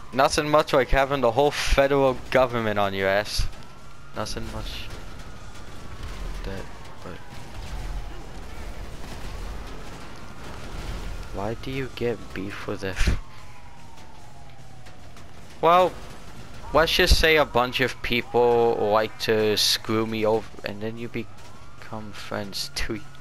Nothing much like having the whole federal government on your ass. Nothing much. That, but why do you get beef with it? Well, let's just say a bunch of people like to screw me over, and then you become friends too.